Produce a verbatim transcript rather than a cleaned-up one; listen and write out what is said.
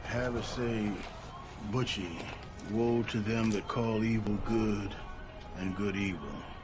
Have it say, butchie, woe to them that call evil good and good evil.